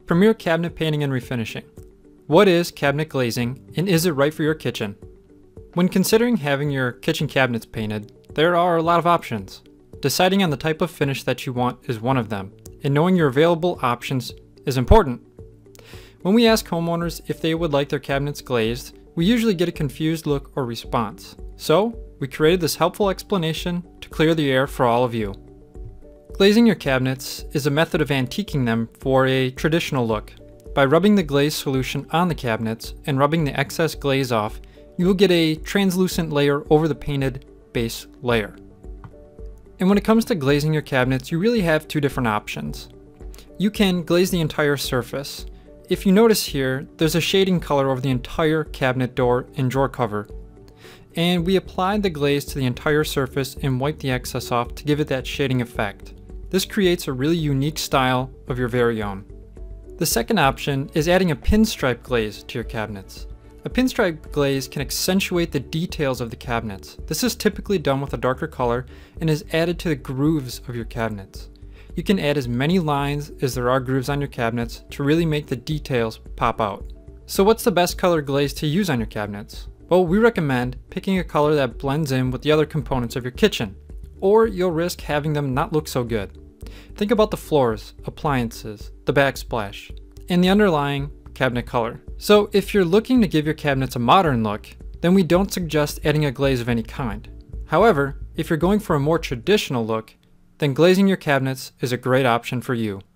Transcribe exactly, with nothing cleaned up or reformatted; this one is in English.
Premier Cabinet Painting and Refinishing. What is cabinet glazing, and is it right for your kitchen? When considering having your kitchen cabinets painted, there are a lot of options. Deciding on the type of finish that you want is one of them, and knowing your available options is important. When we ask homeowners if they would like their cabinets glazed, we usually get a confused look or response. So, we created this helpful explanation to clear the air for all of you. Glazing your cabinets is a method of antiquing them for a traditional look. By rubbing the glaze solution on the cabinets and rubbing the excess glaze off, you will get a translucent layer over the painted base layer. And when it comes to glazing your cabinets, you really have two different options. You can glaze the entire surface. If you notice here, there's a shading color over the entire cabinet door and drawer cover. And we applied the glaze to the entire surface and wiped the excess off to give it that shading effect. This creates a really unique style of your very own. The second option is adding a pinstripe glaze to your cabinets. A pinstripe glaze can accentuate the details of the cabinets. This is typically done with a darker color and is added to the grooves of your cabinets. You can add as many lines as there are grooves on your cabinets to really make the details pop out. So what's the best color glaze to use on your cabinets? Well, we recommend picking a color that blends in with the other components of your kitchen, or you'll risk having them not look so good. Think about the floors, appliances, the backsplash, and the underlying cabinet color. So if you're looking to give your cabinets a modern look, then we don't suggest adding a glaze of any kind. However, if you're going for a more traditional look, then glazing your cabinets is a great option for you.